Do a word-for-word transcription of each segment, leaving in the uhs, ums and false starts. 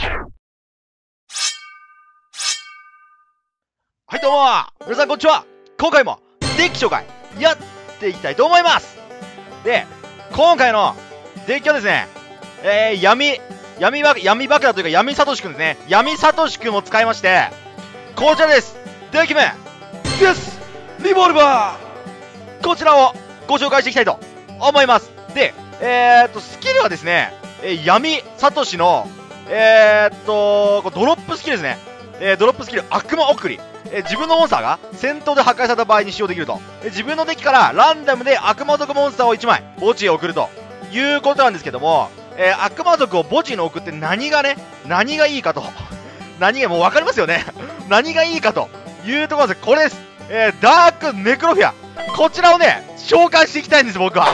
はいどうも皆さんこんにちは。今回もデッキ紹介やっていきたいと思います。で、今回のデッキはですね、えー、闇、闇ば、闇爆弾というか闇サトシくんですね。闇サトシくんを使いまして、こちらです。デッキ名です。リボルバー、こちらをご紹介していきたいと思います。で、えーっと、スキルはですね、えー、闇サトシの、えーっと、ドロップスキルですね。えー、ドロップスキル、悪魔送り。えー、自分のモンスターが戦闘で破壊された場合に使用できると。えー、自分のデッキからランダムで悪魔族モンスターをいちまい墓地へ送るということなんですけども、えー、悪魔族を墓地に送って何がね、何がいいかと。何が、もう分かりますよね。何がいいかというところです。これです。えー、ダークネクロフィア。こちらをね、召喚していきたいんです、僕は。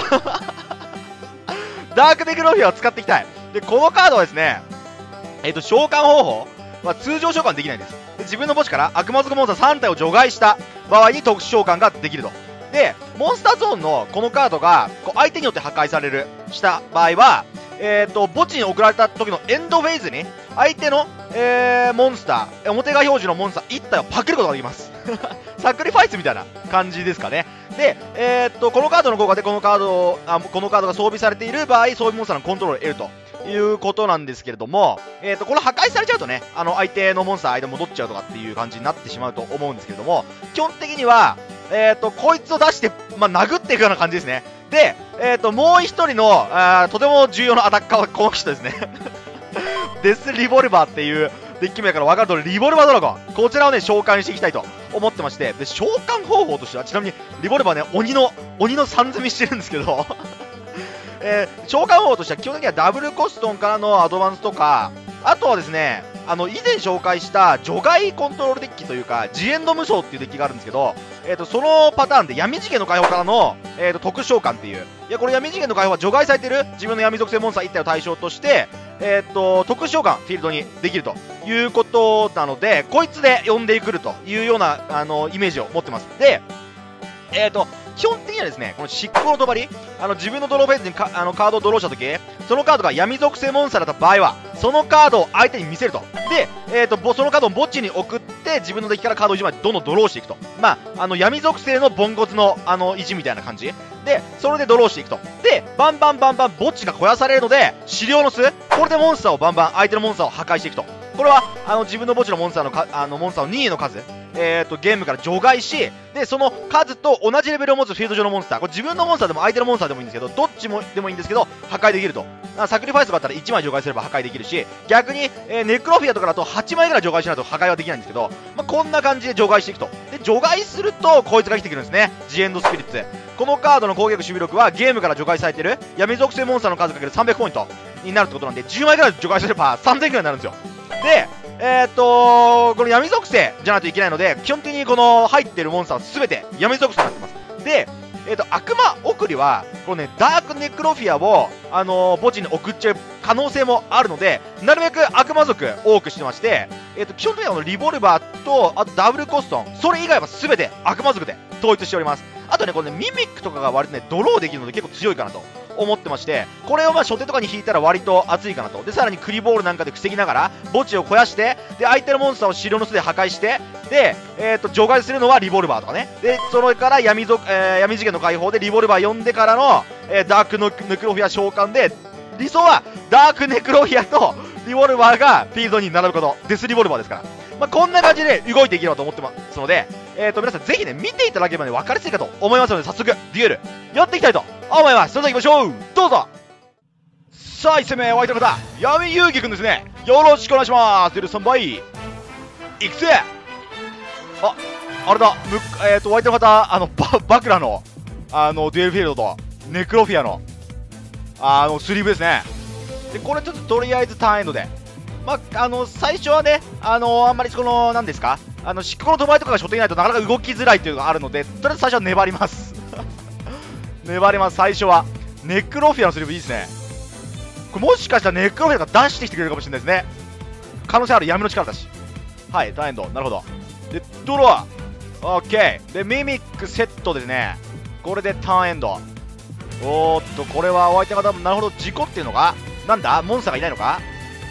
ダークネクロフィアを使っていきたい。で、このカードはですね、えっと、召喚方法は通常召喚できないんです。で、自分の墓地から悪魔族モンスターさん体を除外した場合に特殊召喚ができると。で、モンスターゾーンのこのカードがこう相手によって破壊される、した場合は、えっと、墓地に送られた時のエンドフェーズに、相手の、えー、モンスター、表側表示のモンスターいち体をパクることができます。サクリファイスみたいな感じですかね。で、えー、っと、このカードの効果でこのカードを、あ、このカードが装備されている場合、装備モンスターのコントロールを得るということなんですけれども、えー、っと、これ破壊されちゃうとね、あの、相手のモンスター間戻っちゃうとかっていう感じになってしまうと思うんですけれども、基本的には、えー、っと、こいつを出して、まあ、殴っていくような感じですね。で、えー、っと、もう一人の、あとても重要なアタッカーはこの人ですね。デスリボルバーっていうデッキ名から分かる通り、リボルバードラゴン。こちらをね、召喚していきたいと思ってまして、で、召喚方法としては、ちなみに、リボルバーね、鬼の、鬼のさん積みしてるんですけど、えー、召喚方法としては、基本的にはダブルコストンからのアドバンスとか、あとはですね、あの、以前紹介した除外コントロールデッキというか、ジエンド無双っていうデッキがあるんですけど、えっと、そのパターンで闇次元の解放からの、えっと、特殊召喚っていう。いや、これ闇次元の解放は除外されてる自分の闇属性モンスターいち体を対象として、えっと、特殊召喚、フィールドにできるということなので、こいつで呼んでくるというような、あの、イメージを持ってます。で、えっと、基本的にはですね、この執行の帳、あの自分のドローフェーズにかあのカードをドローしたとき、そのカードが闇属性モンスターだった場合は、そのカードを相手に見せると。で、えーと、そのカードを墓地に送って、自分のデッキからカードをいちまいどんどんドローしていくと。まあ、あの闇属性のボンコツのあの意地みたいな感じ。で、それでドローしていくと。で、バンバンバンバン墓地が肥やされるので、資料の巣、これでモンスターをバンバン、相手のモンスターを破壊していくと。これは、あの自分の墓地のモンスターのか、あのモンスターの任意の数、えーと、ゲームから除外し、で、その数と同じレベルを持つフィールド上のモンスター、これ自分のモンスターでも相手のモンスターでもいいんですけど、どっちもでもいいんですけど、破壊できると。サクリファイスがあったらいちまい除外すれば破壊できるし、逆に、えー、ネクロフィアとかだとはちまいぐらい除外しないと破壊はできないんですけど、まあ、こんな感じで除外していくと。で、除外すると、こいつが生きてくるんですね。ジエンドスピリッツ。このカードの攻撃守備力はゲームから除外されている闇属性モンスターの数かけるさんびゃくポイントになるってことなんで、じゅうまいぐらい除外すればさんぜんぐらいになるんですよ。で、えー、っとこの闇属性じゃないといけないので、基本的にこの入ってるモンスターは全て闇属性になってます。で、えー、っと悪魔送りはこのね、ダークネクロフィアを、あのー、墓地に送っちゃう可能性もあるので、なるべく悪魔族多くしてまして、えー、っと基本的にはこのリボルバーと、あとダブルコストン、それ以外は全て悪魔族で統一しております。あとね、このね、ミミックとかが割とね、ドローできるので結構強いかなと思ってまして、これをまあ初手とかに引いたら割と熱いかなと。で、さらにクリボールなんかで防ぎながら墓地を肥やして、で、相手のモンスターを資料の巣で破壊して、で、えっと除外するのはリボルバーとかね。で、それから闇族、えー、闇次元の解放でリボルバー呼んでからの、えー、ダークのネクロフィア召喚で、理想はダークネクロフィアとリボルバーがフィールドに並ぶこと。デスリボルバーですから。まあ、こんな感じで動いていければと思ってますので、えーと、皆さんぜひね、見ていただければね、分かりやすいかと思いますので、早速、デュエル、やっていきたいと思います。それでは行きましょう。どうぞ。さあ、いち戦目、お相手の方、闇遊戯くんですね。よろしくお願いします。デュエルさんばい。いくぜ。あ、あれだ、む、えーと、お相手の方、あの、バ、バクラの、あの、デュエルフィールドと、ネクロフィアの、あの、スリーブですね。で、これちょっととりあえずターンエンドで。まあ、あの、最初はね、あのー、あんまりこの、なんですか、あの、執行の帳とかが初手にないとなかなか動きづらいっていうのがあるので、とりあえず最初は粘ります。粘ります、最初は。ネクロフィアのスリーブいいですね。これもしかしたらネクロフィアが出してきてくれるかもしれないですね。可能性ある、闇の力だし。はい、ターンエンド、なるほど。で、ドロー、オッケー。で、ミミックセットですね。これでターンエンド。おーっと、これはお相手方も、なるほど、事故っていうのが、なんだモンスターがいないのか。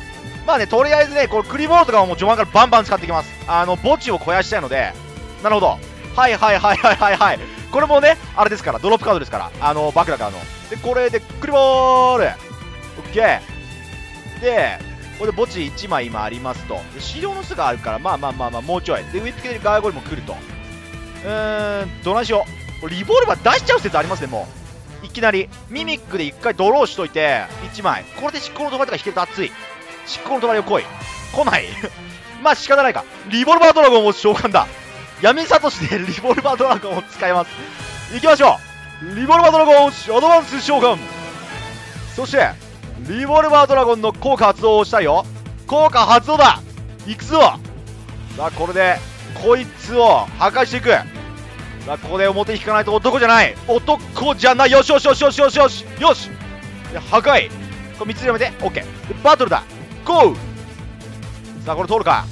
まあね、とりあえずね、これクリボールとかももう序盤からバンバン使っていきます。あの、墓地を肥やしたいので、なるほど。はいはいはいはいはいはい。これもね、あれですから、ドロップカードですから、あの、バクだからの。で、これで、クリボールオッケーで、これで墓地いちまい今ありますと。で、資料の巣があるから、まあまあまあまあ、もうちょい。で、上付けでガーゴイルも来ると。うーん、どないしよう。これリボルバー出しちゃう説ありますね、もう。いきなり。ミミックでいっかいドローしといて、いちまい。これで執行の帳とか引けると熱い。執行の帳を来い。来ないまあ仕方ないか。リボルバードラゴンを召喚だ。闇サトシでリボルバードラゴンを使います。行きましょう。リボルバードラゴンアドバンス召喚。そして、リボルバードラゴンの効果発動をしたいよ。効果発動だ。行くぞ。さあ、これで、こいつを破壊していく。さあ、ここで表引かないと男じゃない。男じゃない。よしよしよしよしよしよしよし。で、破壊。これみっつでやめて。オッケー。で、バトルだ。ゴー。さあ、これ通るか。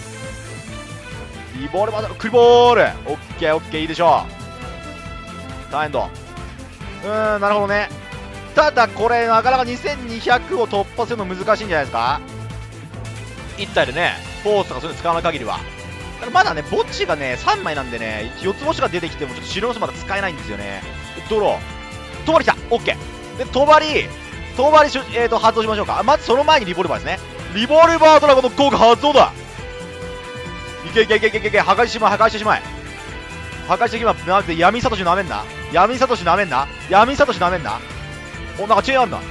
リボルバードラゴン、クリボール。オッケーオッケー、いいでしょう。ターンエンド。うーん、なるほどね。ただこれなかなかにせんにひゃくを突破するの難しいんじゃないですか。いち体でね、フォースとかそういうの使わない限りは。ただまだね、墓地がね、さんまいなんでね、よつ星が出てきてもちょっと白の巣まだ使えないんですよね。ドロー。帳きた。オッケー。で、帳、帳し、えーと、発動しましょうか。まずその前にリボルバーですね。リボルバードラゴンの効果発動だ。いけいけいけいけいけいけ、破壊してしまえ、破壊してしまえ。破壊してしまえ。なんで闇サトシなめんな。闇サトシなめんな。闇サトシなめんな。お、なんかチェーンあるな。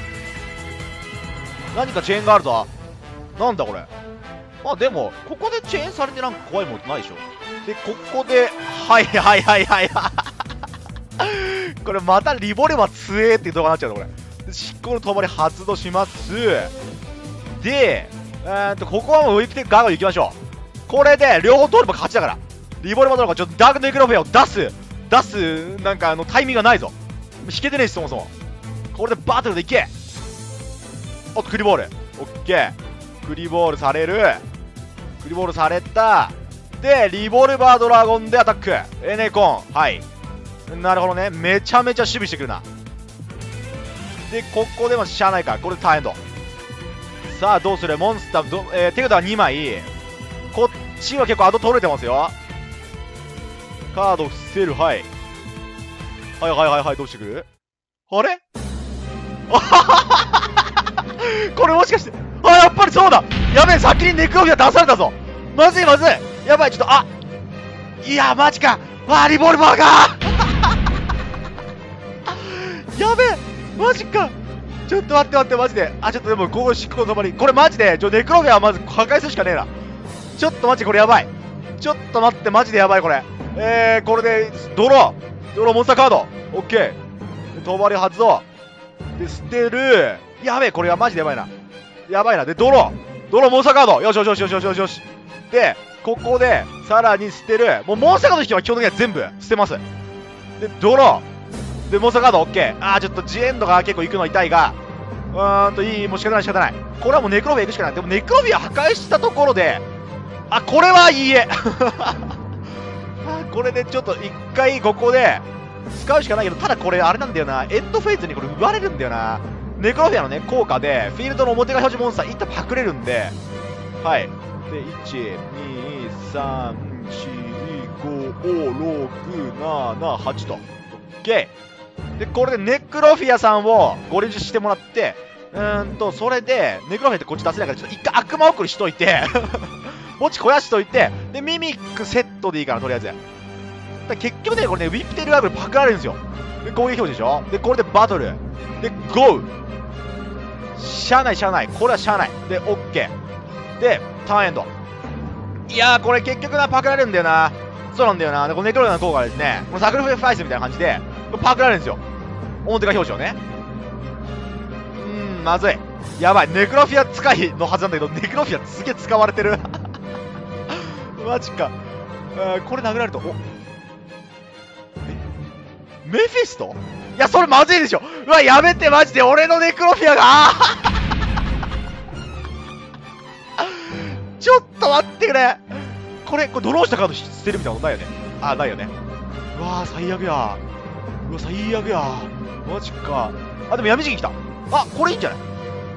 何かチェーンがあるぞ。なんだこれ。まあでも、ここでチェーンされてなんか怖いもんないでしょ。で、ここで、はいはいはいはいはい。これまたリボルバー強えっていう動画になっちゃうの、これ。で、執行の帳発動します。で、えーっと、ここはもうウィークテックガーガー行きましょう。これで、両方通れば勝ちだから。リボルバードラゴン、ちょっとダークネクロフェアを出す。出す、なんかあの、タイミングがないぞ。引けてねえし、そもそも。これでバトルでいけ。おっと、クリボール。オッケー。クリボールされる。クリボールされた。で、リボルバードラゴンでアタック。エネコン。はい。なるほどね。めちゃめちゃ守備してくるな。で、ここでもしゃあないか。これでターンエンド。さあ、どうするモンスター、どえー、手札はにまい。こっちは結構アド取れてますよ。カード伏せる。はい。はいはいはいはい。どうしてくるあれこれもしかして、あ、やっぱりそうだ。やべえ、先にネクロフィア出されたぞ。まずいまずい。やばい、ちょっと、あ、いや、マジか。わあ、リボルバーがやべえ、マジか。ちょっと待って待って、マジで。あ、ちょっとでも、ここ執行の止まり。これマジで、ちょ、ネクロフィアはまず破壊するしかねえな。ちょっとマジでこれやばい。ちょっと待って、マジでやばい、これ。えー、これで、ドロー。ドローモンスターカード。オッケー。帳発動。で、捨てる。やべえ、これはマジでやばいな。やばいな。で、ドロー。ドローモンスターカード。よしよしよしよしよしよしよし。で、ここで、さらに捨てる。もうモンスターカードの人は基本的には全部捨てます。で、ドロー。で、モンスターカード、オッケー。あー、ちょっとジエンドが結構行くの痛いが、うーんと、いい、もう仕方ない仕方ない。これはもうネクロフィア行くしかない。でもネクロフィア破壊したところで、あ、これはいいえ。これでちょっと一回ここで、使うしかないけど、ただこれあれなんだよな。エンドフェーズにこれ奪われるんだよな。ネクロフィアのね、効果で、フィールドの表側表示モンスター一旦パクれるんで、はい。で、いち、に、さん、よん、ご、ろく、なな、はちと。オッケー。で、これでネクロフィアさんをご練習してもらって、うーんと、それで、ネクロフィアってこっち出せないから、ちょっと一回悪魔送りしといて、墓地肥やしといて、で、ミミックセットでいいかな、とりあえず。だ結局ね、これね、ウィップテールアイブルパクられるんですよ。で、攻撃表示でしょ。で、これでバトル。で、ゴー。しゃあない、しゃあない。これはしゃあない。で、オッケー。で、ターンエンド。いやー、これ結局な、パクられるんだよな。そうなんだよな。で、このネクロフィアの効果はですね、このサクリファイスみたいな感じで、パクられるんですよ。表側表示をね。うーん、まずい。やばい。ネクロフィア使いのはずなんだけど、ネクロフィアすげえ使われてる。マジか。これ殴られると、おメフィスト？いや、それまずいでしょ。うわ、やめて、マジで。俺のネクロフィアがちょっと待ってくれ。これ、これドローしたカード捨てるみたいなことないよね。あ、ないよね。うわー、最悪や。うわ、最悪や。マジか。あ、でも闇時期来た。あ、これいいんじゃない？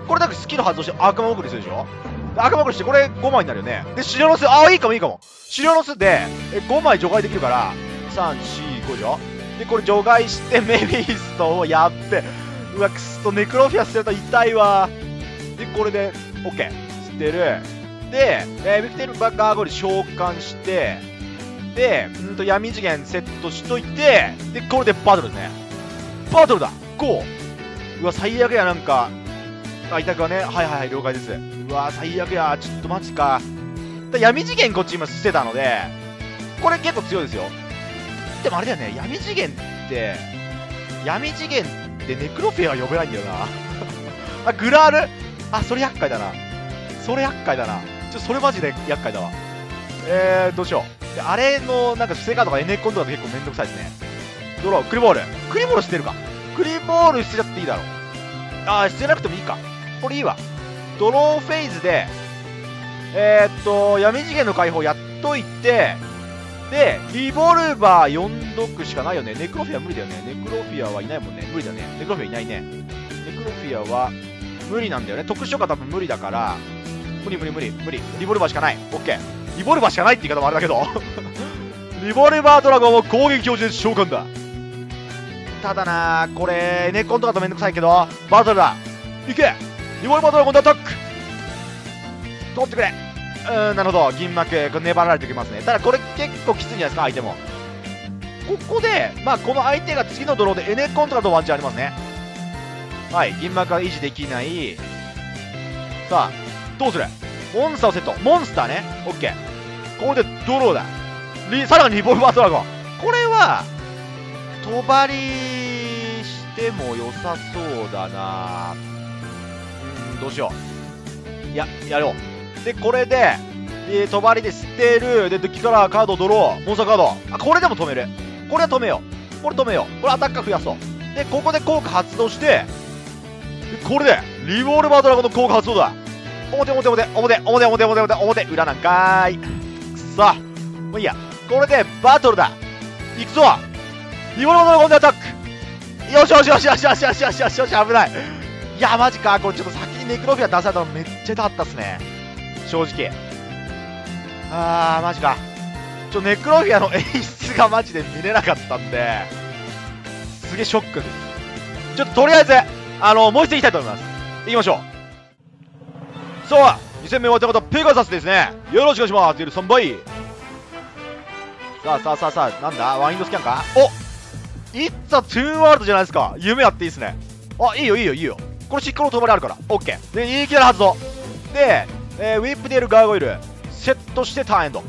これだけスキル発動して悪魔送りするでしょ。悪魔送りしてこれごまいになるよね。で、狩猟の巣、ああ、いいかもいいかも。狩猟の巣でえごまい除外できるから、さん、よん、ごでしょ。で、これ除外してメフィストをやって、うわ、くっそ、ネクロフィア捨てると痛いわ。で、これで、OK。捨てる。で、えー、ビクテルバガーゴリ召喚して、で、んと闇次元セットしといて、で、これでバトルですね。バトルだ !ゴー! うわ、最悪や、なんか。あ、委託はね、はいはいはい、了解です。うわ、最悪や、ちょっとマジか。だ闇次元こっち今捨てたので、これ結構強いですよ。でもあれだよね、闇次元って、闇次元ってネクロフェア呼べないんだよな。あ、グラールあ、それ厄介だな。それ厄介だな。ちょ、それマジで厄介だわ。えー、どうしよう。で、あれの、なんか、ステカーとかエネコンとか結構めんどくさいですね。ドロー、クリボール。クリボール捨てるか。クリボール捨てちゃっていいだろう。あー、捨てなくてもいいか。これいいわ。ドローフェイズで、えー、っと、闇次元の解放やっといて、で、リボルバーよんどくしかないよね。ネクロフィア無理だよね。ネクロフィアはいないもんね。無理だね。ネクロフィアいないね。ネクロフィアは無理なんだよね。特殊召喚多分無理だから、無理無理無理無理。リボルバーしかない。オッケー。リボルバーしかないって言い方もあれだけど。リボルバードラゴンを攻撃表示で召喚だ。ただなー、これ、ネコンとかとめんどくさいけど、バトルだ。いけリボルバードラゴンでアタック取ってくれ。うーん、なるほど。銀幕、これ粘られてきますね。ただこれ結構きついんじゃないですか、相手も。ここで、まあ、この相手が次のドローでエネコンとかとワンチャンありますね。はい、銀幕は維持できない。さあ、どうするモンスターをセット。モンスターね。オッケー。これでドローだ。リさらにリボルバードラゴン。これは、帳しても良さそうだな。うーん、どうしよう。いや、やろう。で、これで、えー、帳で捨てる。で、デッキからカードドロー。モンスターカード。あ、これでも止める。これは止めよう。これ止めよう。これアタッカー増やそう。で、ここで効果発動して、でこれで、リボルバードラゴンの効果発動だ。表表表表表表表表表裏なんかーい。くそ。もういいや。これでバトルだ。いくぞ。リボルバードラゴンでアタック。よしよしよしよしよしよしよしよしよし、危ない。いや、マジか。これちょっと先にネクロフィア出されたのめっちゃ痛かったっすね。正直。あー、マジか。ちょ、ネクロフィアの演出がマジで見れなかったんで、すげえショックです。ちょっととりあえず、あの、もう一戦いきたいと思います。行きましょう。さあ、に戦目終わった方、ペガサスですね。よろしくお願いします。さんばい。さあさあさあさあ、なんだワインドスキャンか。おイッツァトゥーワールドじゃないですか。夢あっていいですね。あ、いいよいいよいいよ。これシックの帳あるから。オッケー。で、いきなり発動。で、えー、ウィップデールガーゴイル、セットしてターンエンド。う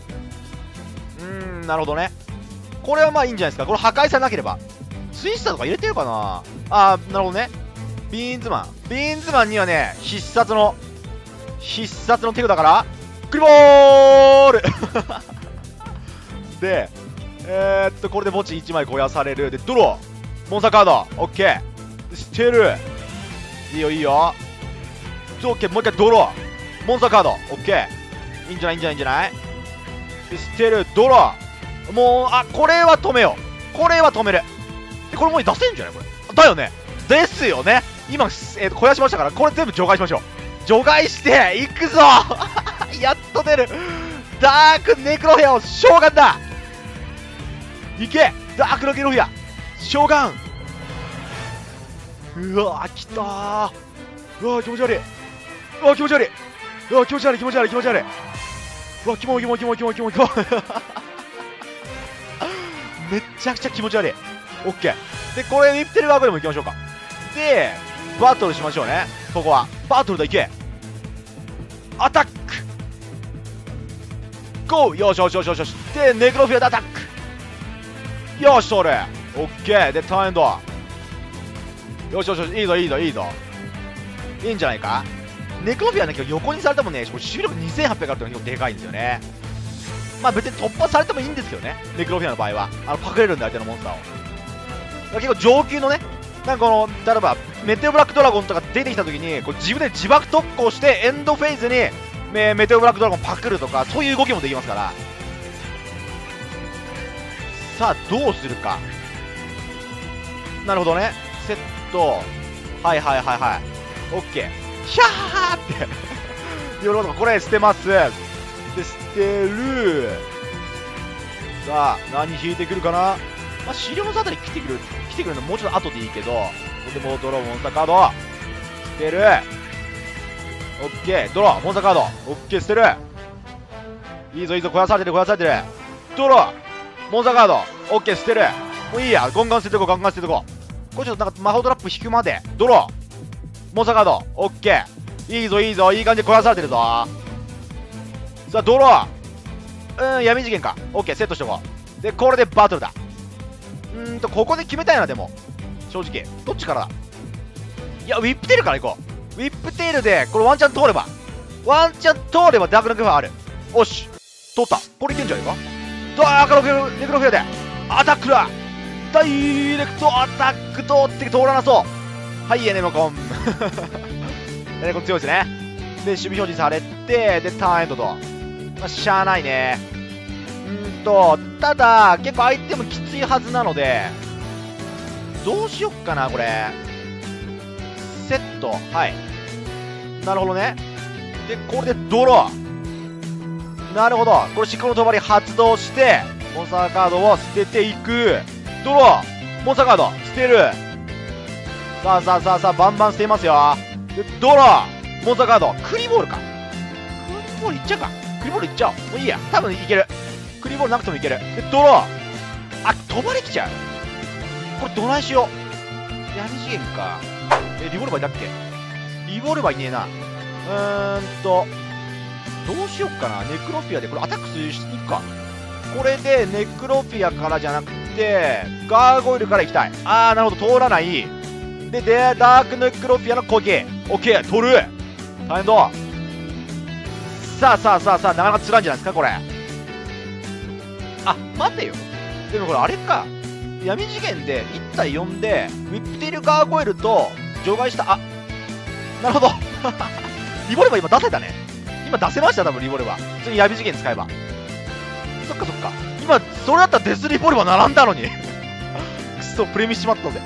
ーん、なるほどね。これはまあいいんじゃないですか。これ破壊されなければ。ツイスターとか入れてるかなあー、なるほどね。ビーンズマン。ビーンズマンにはね、必殺の、必殺のテクだから、クリボールで、えー、っと、これで墓地いちまい肥やされる。で、ドロー。モンスターカード。オッケー。捨てる。いいよいいよ。オッケー。もう一回ドロー。モンスターカード。オッケー。いいんじゃないいいんじゃないいいんじゃないで、捨てる。ドロー。もう、あ、これは止めよう。これは止める。で、これもう出せんじゃないこれ。だよね。ですよね。今、えー、と肥やしましたから、これ全部除外しましょう。除外して、いくぞやっと出る。ダークネクロフィアを召喚だ。いけダークネクロフィア召喚。うわー、来たー。うわー、気持ち悪い。うわー、気持ち悪い。うわー、気持ち悪い気持ち悪い気持ち悪い。うわー、キモいキモいキモいキモいキモいキモいめっちゃくちゃ気持ち悪い。オッケー。で、これウィップテルワークでも行きましょうか。で、バトルしましょうね。ここはバトルだ。いけアタックゴー。よしよしよしよしよし。で、ネクロフィアでアタック。よし、それオッケー。で、ターンエンド。よしよしよし、いいぞいいぞいいぞ。いいんじゃないか。ネクロフィアね、今日横にされてもね、守備力にせんはっぴゃくあるってのがでかいんですよね。まあ別に突破されてもいいんですけどね、ネクロフィアの場合は。あのパクれるんで、相手のモンスターを。結構上級のね、なんかこの、例えば、メテオブラックドラゴンとか出てきたときに、こう自分で自爆特攻して、エンドフェイズにメ、メテオブラックドラゴンパクるとか、そういう動きもできますから。さあ、どうするか。なるほどね。セット。はいはいはいはい。オッケー。 ヒャーって喜ぶのか。これ捨てます。で、捨てる。さあ、何引いてくるかな。まあ、資料のあたり来てくる、来てくるのもうちょっと後でいいけど、ここでもうドローモンスターカード。捨てる。オッケー、ドロー、モンスターカード。オッケー、捨てる。いいぞいいぞ、肥やされてる、肥やされてる。ドロー、モンスターカード。オッケー、捨てる。もういいや、ガンガン捨ててこう、ガンガン捨ててこう。これちょっとなんか魔法トラップ引くまで。ドロー、モンスターカード。オッケー。いいぞいいぞ、いい感じで肥やされてるぞ。さあ、ドロー。うーん、闇次元か。オッケー、セットしとこう。で、これでバトルだ。うーんと、ここで決めたいな、でも。正直。どっちからだ。いや、ウィップテールから行こう。ウィップテールで、これワンチャン通れば。ワンチャン通ればダークナクファーある。おし。通った。これいけんじゃないか。ダークナクフネクロフィアで。アタックだ。ダイレクトアタック通って通らなそう。はい、エネモコン。エネモコン強いですね。で、守備表示されて、で、ターンエンドと。まあ、しゃあないね。うーんと、ただ、結構相手もきついはずなので、どうしよっかな、これ。セット。はい。なるほどね。で、これでドロー。なるほど。これ、シクロの帳発動して、モンスターカードを捨てていく。ドロー。モンスターカード、捨てる。さあさあさあさあ、バンバン捨てますよ。で、ドロー。モンスターカード。クリボールか。クリボールいっちゃうか。クリボールいっちゃおう。もういいや。多分いける。クリボールなくてもいける。で、ドロー。あ、飛ばれきちゃう。これどないしよう。闇次元か。え、リボルバーいたっけ。リボルバーいねえな。うーんと、どうしよっかな。ネクロフィアでこれアタックするしに行くか。これでネクロフィアからじゃなくて、ガーゴイルから行きたい。あー、なるほど、通らない。で、で、ダークネクロフィアの攻撃。オッケー、取る。大変だ。さあさあさあさあ、なかなか辛いんじゃないですか、これ。あ、待てよ。でもこれあれか。闇次元でいち対よんで、ウィップテールガーゴイルと除外した。あ、なるほど。リボルバー今出せたね。今出せました、多分リボルバー。普通に闇次元使えば。そっかそっか。今、それだったらデスリボルバー並んだのに。くそ、プレミしちまったぜ。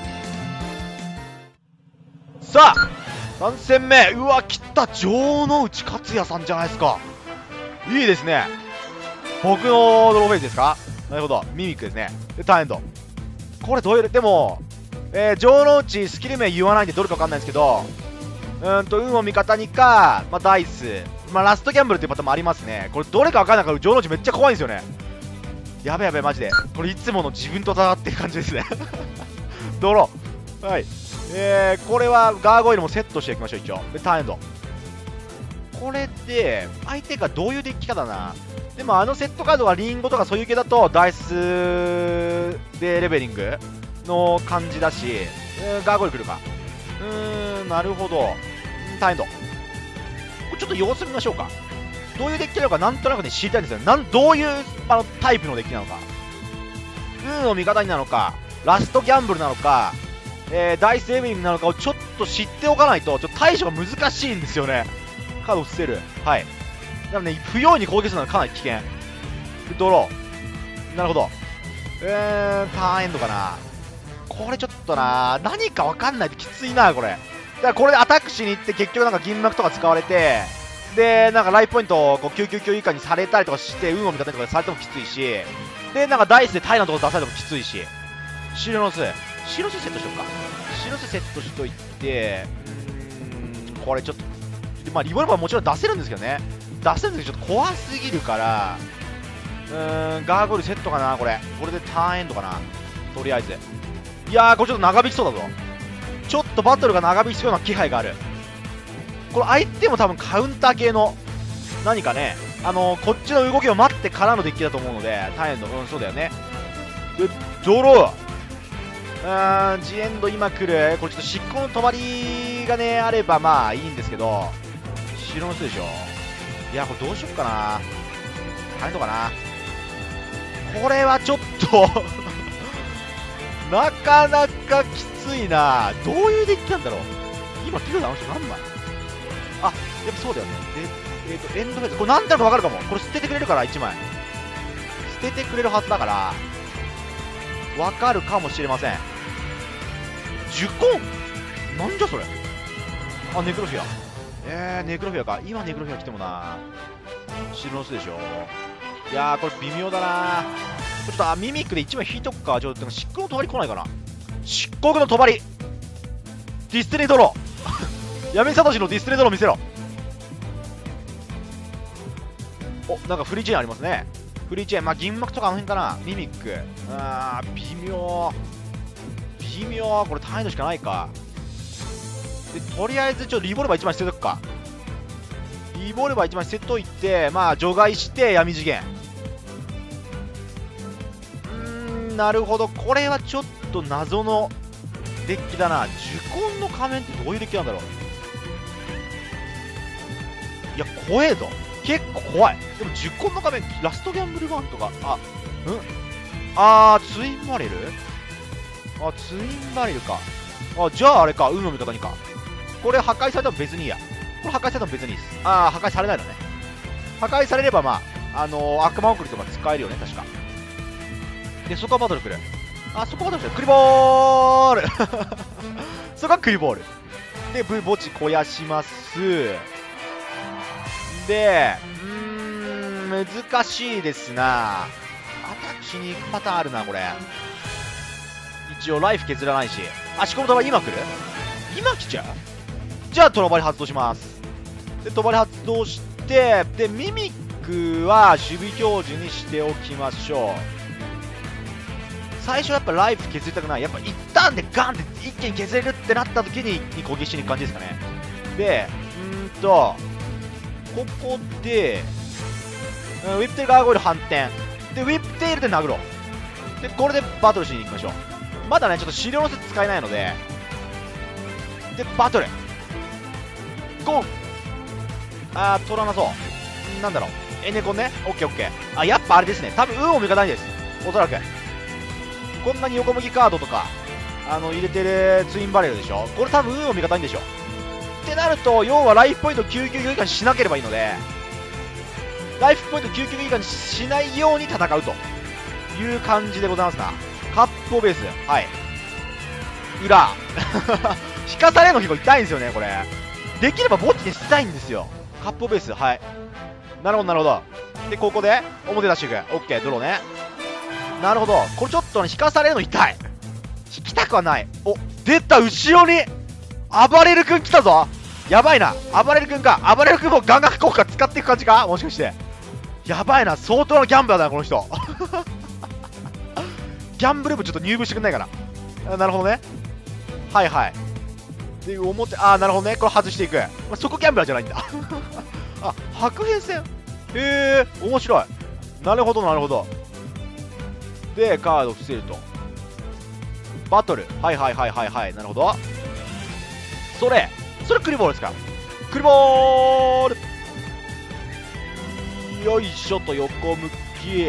さあ、さん戦目。うわ、来た。城之内克也さんじゃないですか。いいですね。僕のドローフェイスですか。なるほど。ミミックですね。で、ターンエンド。これどういう、でも、えー、城之内スキル名言わないんでどれか分かんないんですけど、うーんと、運を味方にか、まあ、ダイス、まあ、ラストギャンブルっていうパターンもありますね。これどれか分かんないから城之内めっちゃ怖いんですよね。やべやべ、マジで。これいつもの自分と戦ってる感じですね。ドロー。はい。えー、これはガーゴイルもセットしていきましょう、一応。で、ターンエンド。これで、相手がどういうデッキかだな。でもあのセットカードはリンゴとかそういう系だとダイスでレベリングの感じだし、うーん、ガーゴイル来るか。うーん、なるほど。ターンエンド。これちょっと様子見ましょうか。どういうデッキなのかなんとなくね知りたいんですよ。なんどういうあのタイプのデッキなのか。運を味方になのか、ラストギャンブルなのか、えー、ダイスレベリングなのかをちょっと知っておかないとちょっと対処が難しいんですよね。カードを捨てる。はい。なので、不用意に攻撃するのはかなり危険。ドロー。なるほど。えー、ターンエンドかな。これちょっとな、何かわかんないときついな、これ。だからこれでアタックしに行って、結局なんか銀幕とか使われて、で、なんかライフポイントをこうきゅうきゅうきゅう以下にされたりとかして、運を味方にとかされてもきついし、で、なんかダイスでタイのところ出されてもきついし、シロノス。シロノスセットしようか。シロノスセットしといて、うーん、これちょっと、まあ、リボルバーもちろん出せるんですけどね。出せるんですけどちょっと怖すぎるから、うーん、ガーゴイルセットかな、これ。これでターンエンドかな。とりあえず。いやー、これちょっと長引きそうだぞ。ちょっとバトルが長引きそうな気配がある。これ相手も多分カウンター系の、何かね、あのー、こっちの動きを待ってからのデッキだと思うので、ターンエンド、うん、そうだよね。で、ドロー。うーん、ジエンド今来る。これちょっと執行の帳がね、あればまあいいんですけど、白の巣でしょ。いや、これどうしよっかな。大変とかな。これはちょっとなかなかきついな。どういうデッキなんだろう。今、ピルダあの人何枚。あ、やっぱそうだよね。で、えっ、ー、と、エンドフェイズ。これなんとなくわかるかも。これ捨ててくれるから、いちまい。捨ててくれるはずだから、わかるかもしれません。ジュコンなんじゃそれ。あ、ネクロフィア。 えー、ネクロフィアか。今ネクロフィア来てもな。白の巣でしょ。いやー、これ微妙だな。ちょっと、あ、ミミックでいちまい引いとくか。ちょっと、漆黒の帳来ないかな。漆黒の帳ディスティネイドロー闇サトシのディスティネイドロー見せろ。お、なんかフリーチェーンありますね。フリーチェーン。まあ、銀幕とかあの辺かな。ミミック。あー、微妙。微妙。これ単位のしかないか。で、とりあえず、ちょっとリボルバーいちまい捨てとくか。リボルバーいちまい捨てといて、まあ、除外して闇次元。うーん、なるほど。これはちょっと謎のデッキだな。呪魂の仮面ってどういうデッキなんだろう。いや、怖えぞ。結構怖い。でも、呪魂の仮面、ラストギャンブルワンとか、あ、うんあー、ツインバレルあ、ツインバレルか。あ、じゃああれか、運の味方にか。これ破壊されても別にいいや。これ破壊されても別にいいです。あー、破壊されないのね。破壊されれば、まあ、あのー、悪魔送りとか使えるよね、確か。で、そこはバトル来る。あ、そこはバトル来る。クリボールそこはクリボール。で、ブ墓地肥やします。で、うーん、難しいですな。アタックしに行くパターンあるな、これ。一応、ライフ削らないし。あ、しこの球今来る今来ちゃうじゃあ、トラバリ発動します。で、トラバリ発動して、で、ミミックは守備表示にしておきましょう。最初やっぱライフ削りたくない。やっぱ一旦でガンって一気に削れるってなった時に攻撃しに行く感じですかね。で、うーんと、ここで、うん、ウィップテールガーゴイル反転。で、ウィップテールで殴ろう。で、これでバトルしに行きましょう。まだね、ちょっと資料の説使えないので、で、バトルゴンあー、取らなそう。なんだろう。エネコンね。オッケーオッケー。あ、やっぱあれですね。多分、運を味方にです。おそらく。こんなに横向きカードとか、あの、入れてるツインバレルでしょ。これ多分、運を味方にでしょ。ってなると、要はライフポイントきゅうじゅうきゅう以下にしなければいいので、ライフポイントきゅうじゅうきゅう以下にしないように戦うという感じでございますな。カップオベース。はい。裏。引かされるの結構痛いんですよね、これ。できれば墓地にしたいんですよ。カップオベース。はい。なるほど、なるほど。で、ここで、表出していく。オッケー、ドローね。なるほど。これちょっとね、引かされるの痛い。引きたくはない。お、出た、後ろに暴れる君来たぞ。やばいな。暴れる君か。暴れる君もガンガン効果使っていく感じかもしかして。やばいな。相当なギャンブラーだな、この人。ギャンブル部ちょっと入部してくんないかな。あ、なるほどね。はいはい。で、表、あー、なるほどね。これ外していく。まあ、そこギャンブラーじゃないんだ。あ、白兵戦。へえ、面白い。なるほど、なるほど。で、カード伏せると。バトル。はいはいはいはいはい。なるほど。それ。それクリボールですか。クリボール。よいしょと横向き。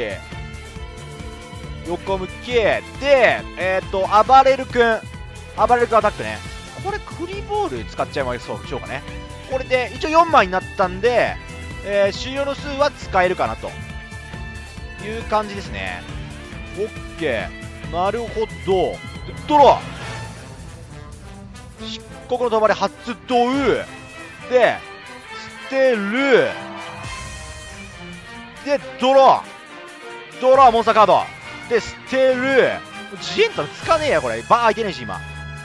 横向き。で、えっ、ー、と、暴れるくん。暴れるくんアタックね。これクリボール使っちゃいましょうかね。これで、一応よんまいになったんで、えー、終了の数は使えるかなという感じですね。オッケー。なるほど。ドロー。漆黒の帳発動。で、捨てる。で、ドロー。ドロー、モンスターカード。で、捨てる。ジエンタつかねえや、これ。バー開いてねえし、今。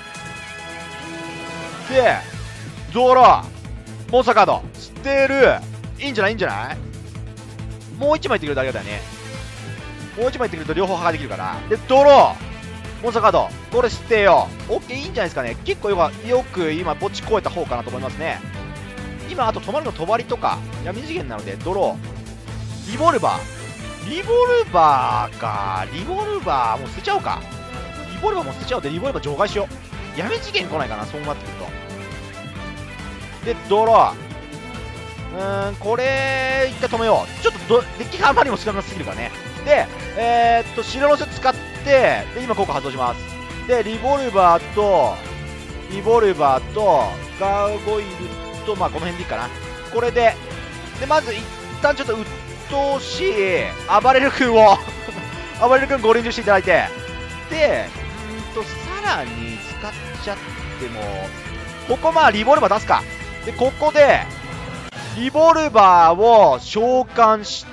で、ドロー。モンスターカード。捨てる。いいんじゃないいいんじゃないもういちまいいってくれるとありがたいね。もういちまいいってくれると両方破壊できるから。で、ドロー。モンスターカード。これ捨てよう。オッケー、いいんじゃないですかね。結構よく、よく今、墓地越えた方かなと思いますね。今、あと止まるの帳とか、闇次元なので、ドロー。リボルバー。リボルバーか。リボルバー、もう捨てちゃおうか。リボルバーも捨てちゃおうで、リボルバー除外しよう。闇次元来ないかな、そうなってくると。で、ドロー。うーん、これ、一回止めよう。ちょっとど、デッキがあまりにも少なすぎるからね。で、えー、っと、白の書使って、で、今効果発動します。で、リボルバーと、リボルバーと、ガーゴイルと、まあ、この辺でいいかな。これで、で、まず一旦ちょっと鬱陶しい、暴れる君を、暴れる君ご連中していただいて、で、うーんと、さらに使っちゃっても、ここまあ、リボルバー出すか。 でここでリボルバーを召喚して、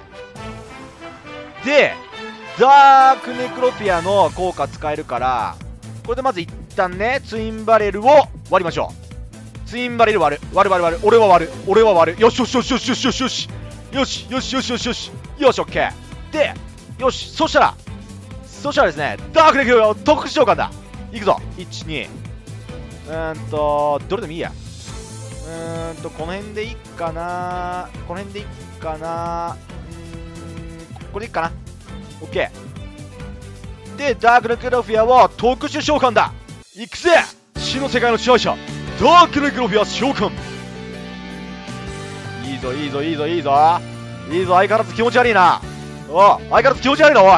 でダークネクロピアの効果使えるから、これでまず一旦ねツインバレルを割りましょう。ツインバレル割る割る割る割る、俺は割る俺は割る、よしよしよしよしよしよしよしよしよしよしよしよしよし、オッケーで、よし、そしたらそしたらですね、ダークネクロピア特殊召喚だ。いくぞ、いち、に、うーんとどれでもいいや、うーんとこの辺でいいかな、この辺でいいかな、うーんこれでいいかな、オッケーで、ダークネクロピアは特殊召喚だ。いくぜ、死の世界の支配者ダークネクロピア召喚。いいぞいいぞいいぞいいぞいいぞ、相変わらず気持ち悪いな。お相変わらず気持ち悪いな、おい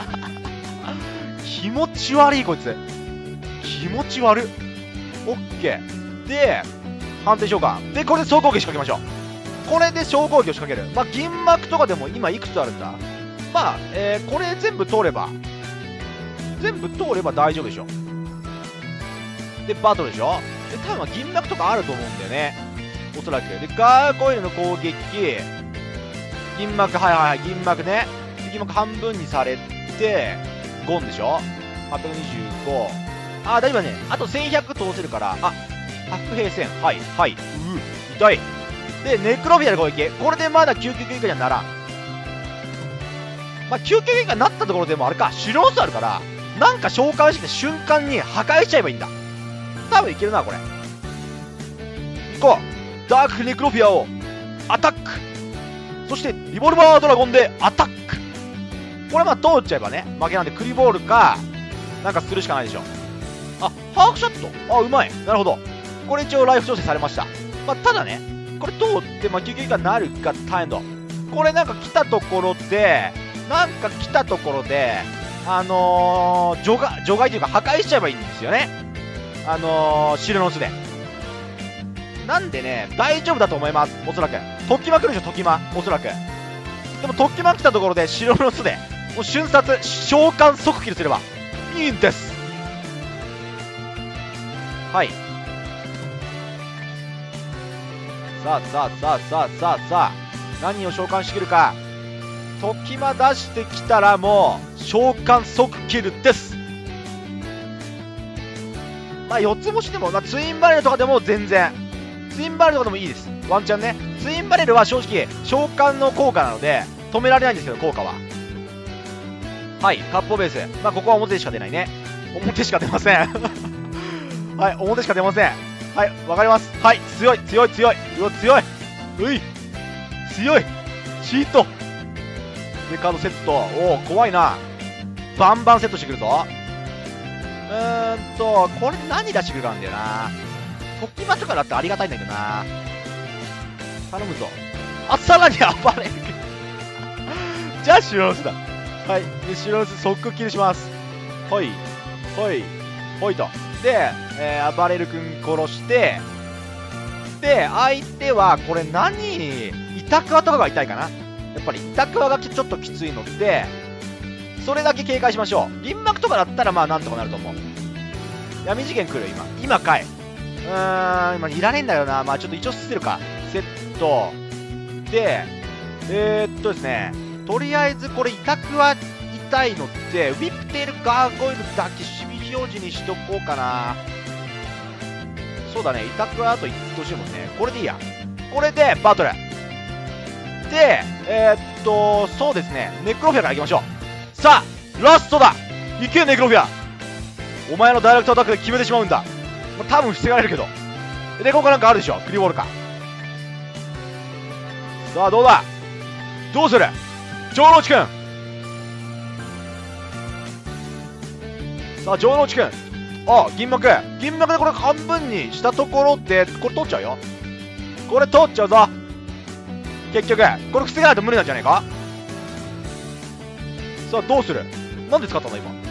気持ち悪いこいつ、気持ち悪。オッケーで判定召喚で、これで総攻撃仕掛けましょう。これで総攻撃を仕掛ける。まあ銀幕とかでも今いくつあるんだ。まあ、えー、これ全部通れば全部通れば大丈夫でしょ。でバトルでしょ。で多分銀幕とかあると思うんだよね、おそらく。でガーゴイルの攻撃、銀幕、はいはいはい、銀幕ね、銀幕半分にされてゴンでしょ。はっぴゃくにじゅうご、あー大丈夫だね、あとせんひゃく通せるから。あ、白兵戦、はいはい、うー痛い。でネクロフィアの攻撃、これでまだ救急以下にはならん。まあ救急以下になったところでもあれか、シュロースあるから、なんか召喚して瞬間に破壊しちゃえばいいんだ。多分いけるなこれ。行こう、ダークネクロフィアをアタック、そしてリボルバードラゴンでアタック。これまあ通っちゃえばね負けなんで、クリボールかなんかするしかないでしょ。あ、ハークシャット、あ、うまい、なるほど。これ一応ライフ調整されました。まあただね、これ通ってまあ救急以下になるか大変だ。これなんか来たところでなんか来たところであのー、除外除外というか破壊しちゃえばいいんですよね、あのー、シルの巣で。なんでね大丈夫だと思います。おそらく突起まくるでしょ、突起ま、おそらく。でも突起ま来たところで白の巣でもう瞬殺召喚即キルすればいいんです。はい、さあさあさあさあさあさあ、何を召喚してくるか。突起ま出してきたらもう召喚即キルです。まあよっつ星でも、まあ、ツインバレルとかでも全然、ツインバレルとかでもいいです、ワンチャンね。ツインバレルは正直召喚の効果なので止められないんですけど、効果は。はい、カッポベース、まあここは表しか出ないね、表しか出ませんはい、表しか出ません。はい、わかります。はい、強い強い強い、うわ強い、うい強い、チートでカードセット、おお怖いな、バンバンセットしてくるぞ。うーんとこれ何出してくるかなんだよな。突起場とかだってありがたいんだけどな、頼むぞ。あ、さらに暴れるじゃあシュロースだ。はい、でシュロース即キルします。ほいほいほいと。で、えー、暴れる君殺して、で相手はこれ何、イタクワとかが痛いかな。やっぱりイタクワがちょっときついのでそれだけ警戒しましょう。銀幕とかだったらまあなんとかなると思う。闇次元来る、今今かい、うーん今いらねえんだよな。まあちょっと一応捨てるか、セットで、えー、っとですね、とりあえずこれイタクワ痛いのってウィップテールガーゴイルだけ守備表示にしとこうかな。そうだね、イタクワあといってほしいもんね。これでいいや、これでバトルで、えー、っとそうですね、ネクロフィアからいきましょう。さあラストだ、いけネクロフィア、お前のダイレクトアタックで決めてしまうんだ。まあ、多分防がれるけどレコかなんかあるでしょ、クリボールか。さあどうだ、どうする城之内くん。さあ城之内くん、あ銀幕銀幕でこれ半分にしたところでこれ取っちゃうよ、これ取っちゃうぞ。結局これ防がないと無理なんじゃないか。さあどうする、なんで使ったんだ今。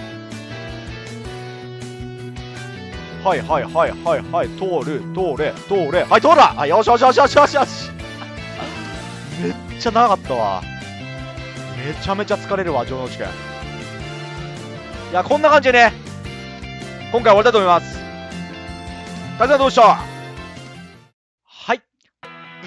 はいはいはいはいはい、通る通れ通れ、はい通るわ、あよしよしよしよしよしよしめっちゃ長かったわ、めちゃめちゃ疲れるわ城之内くん。いやこんな感じでね今回は終わりたいと思います。大さんどうした。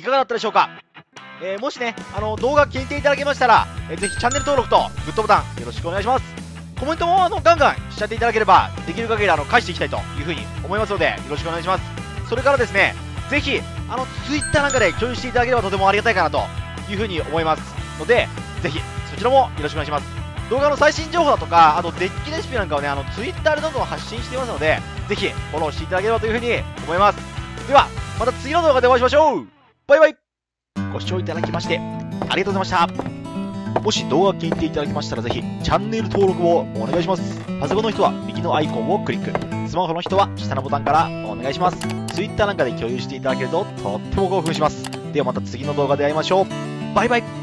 いかがだったでしょうか。えー、もしね、あの動画気に入っていただけましたら、えー、ぜひチャンネル登録とグッドボタンよろしくお願いします。コメントもあのガンガンしちゃっていただければ、できる限りあの返していきたいというふうに思いますので、よろしくお願いします。それからですね、ぜひあの Twitter なんかで共有していただければとてもありがたいかなというふうに思いますので、ぜひそちらもよろしくお願いします。動画の最新情報だとか、あとデッキレシピなんかをね、あの Twitter でどんどん発信していますので、ぜひフォローしていただければというふうに思います。ではまた次の動画でお会いしましょう。バイバイ。ご視聴いただきましてありがとうございました。もし動画が気に入っていただけましたら、ぜひチャンネル登録をお願いします。パソコンの人は右のアイコンをクリック、スマホの人は下のボタンからお願いします。Twitter なんかで共有していただけるととっても興奮します。ではまた次の動画で会いましょう。バイバイ。